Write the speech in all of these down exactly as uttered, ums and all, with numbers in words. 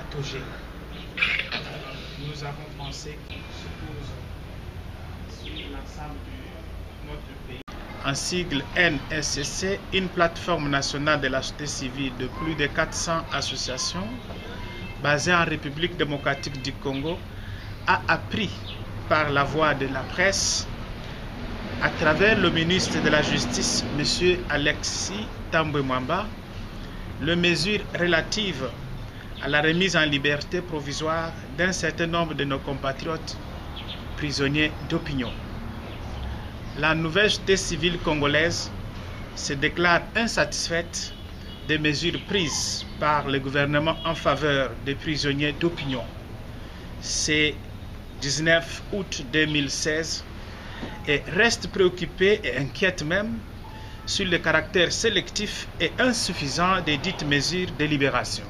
pathogène. Nous avons pensé qu'il se pose sur l'ensemble de notre pays. En sigle N S C C, une plateforme nationale de la société civile de plus de quatre cents associations basée en République démocratique du Congo a appris par la voie de la presse, à travers le ministre de la Justice, M. Alexis Thambwe Mwamba, les mesures relatives à la remise en liberté provisoire d'un certain nombre de nos compatriotes prisonniers d'opinion. La nouvelle société civile congolaise se déclare insatisfaite des mesures prises par le gouvernement en faveur des prisonniers d'opinion. C'est dix-neuf août deux mille seize et reste préoccupée et inquiète même sur le caractère sélectif et insuffisant des dites mesures de libération.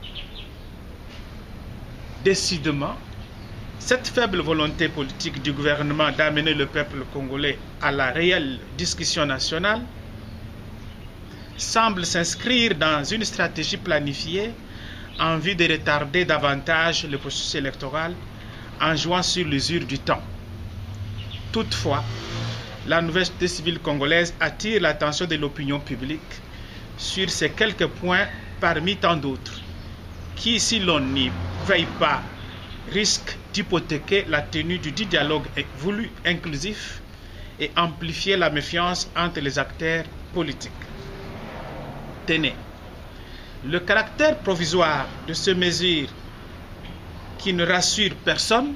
Décidément, cette faible volonté politique du gouvernement d'amener le peuple congolais à la réelle discussion nationale semble s'inscrire dans une stratégie planifiée en vue de retarder davantage le processus électoral en jouant sur l'usure du temps. Toutefois, la nouvelle société civile congolaise attire l'attention de l'opinion publique sur ces quelques points parmi tant d'autres qui, si l'on n'y veille pas, risquent d'hypothéquer la tenue du dit dialogue voulu inclusif et amplifier la méfiance entre les acteurs politiques. Tenez, le caractère provisoire de ces mesures qui ne rassure personne,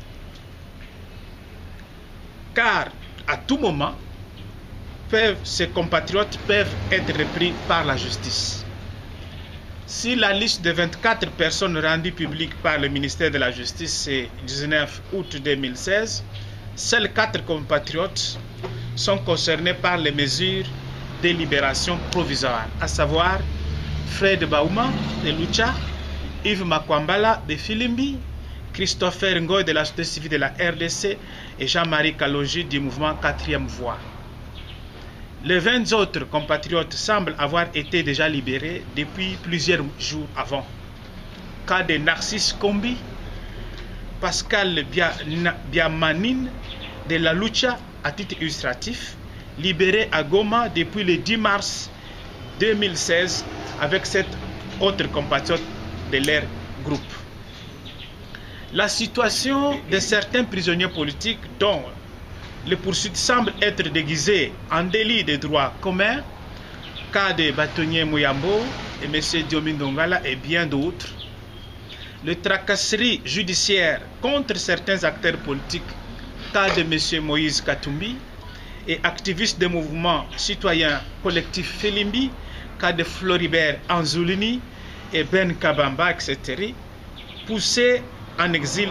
car à tout moment, peuvent, ces compatriotes peuvent être repris par la justice. Si la liste de vingt-quatre personnes rendues publiques par le ministère de la Justice c'est dix-neuf août deux mille seize, seuls quatre compatriotes sont concernés par les mesures de libération provisoire, à savoir Fred Baouma de Lucha, Yves Makwambala de Filimbi, Christopher Ngoy de la société civile de la R D C et Jean-Marie Kaloji du mouvement quatrième voie. Les vingt autres compatriotes semblent avoir été déjà libérés depuis plusieurs jours avant. Cas de Narcisse Kombi, Pascal Biamanine de la Lucha à titre illustratif, libéré à Goma depuis le dix mars deux mille seize avec sept autres compatriotes de leur groupe. La situation de certains prisonniers politiques dont les poursuites semblent être déguisées en délit de droit commun, cas de Bâtonnier Mouyambo et M. Diomi Ndongala et bien d'autres, les tracasseries judiciaires contre certains acteurs politiques, cas de M. Moïse Katumbi, et activistes des mouvements citoyens collectifs Filimbi, cas de Floribert Anzoulini et Ben Kabamba, et cetera, poussés en exil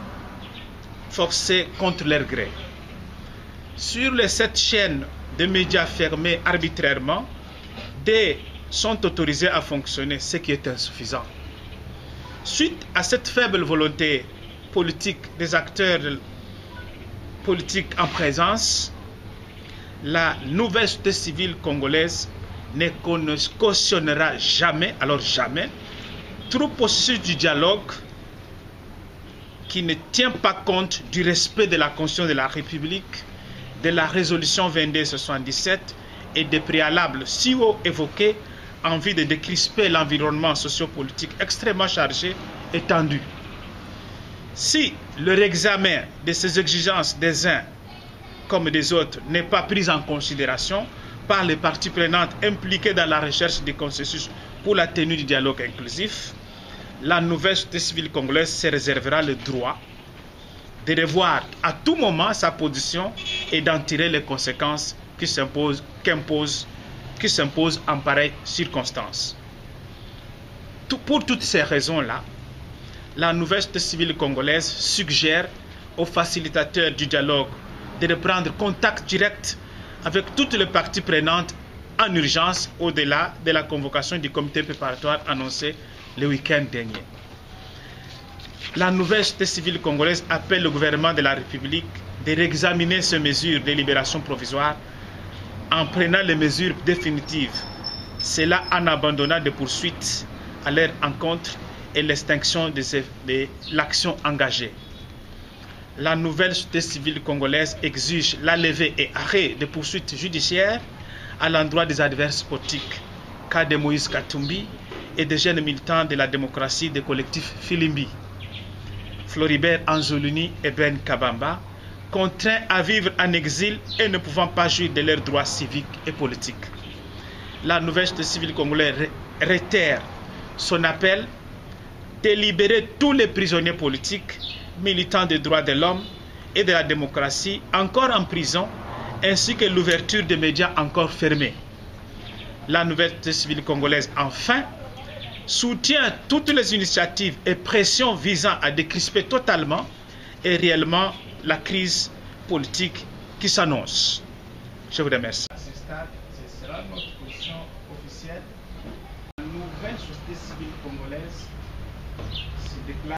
forcé contre leur gré. Sur les sept chaînes de médias fermées arbitrairement, des sont autorisés à fonctionner, ce qui est insuffisant. Suite à cette faible volonté politique des acteurs politiques en présence, la nouvelle société civile congolaise ne cautionnera jamais, alors jamais, tout processus du dialogue qui ne tient pas compte du respect de la Constitution de la République, de la résolution vingt-deux soixante-dix-sept et des préalables si haut évoqués en vue de décrisper l'environnement sociopolitique extrêmement chargé et tendu. Si le réexamen de ces exigences des uns comme des autres n'est pas pris en considération par les parties prenantes impliquées dans la recherche du consensus pour la tenue du dialogue inclusif, la nouvelle société civile congolaise se réservera le droit de revoir à tout moment sa position et d'en tirer les conséquences qui s'imposent, qu'impose, qui s'imposent en pareille circonstance. Tout, pour toutes ces raisons-là, la nouvelle société civile congolaise suggère aux facilitateurs du dialogue de reprendre contact direct avec toutes les parties prenantes en urgence au-delà de la convocation du comité préparatoire annoncé le week-end dernier. La nouvelle société civile congolaise appelle le gouvernement de la République de réexaminer ces mesures de libération provisoire en prenant les mesures définitives, cela en abandonnant des poursuites à leur encontre et l'extinction de, de l'action engagée. La nouvelle société civile congolaise exige la levée et arrêt des poursuites judiciaires à l'endroit des adversaires politiques, cas de Moïse Katumbi et des jeunes militants de la démocratie des collectifs Filimbi, Floribert Anzolini et Ben Kabamba, contraints à vivre en exil et ne pouvant pas jouir de leurs droits civiques et politiques. La nouvelle société civile congolaise réitère son appel de libérer tous les prisonniers politiques, militants des droits de l'homme et de la démocratie encore en prison, ainsi que l'ouverture des médias encore fermés. La nouvelle société civile congolaise, enfin, soutient toutes les initiatives et pressions visant à décrisper totalement et réellement la crise politique qui s'annonce. Je vous remercie. À ce stade, ce sera notre position officielle. La nouvelle société civile congolaise se déclare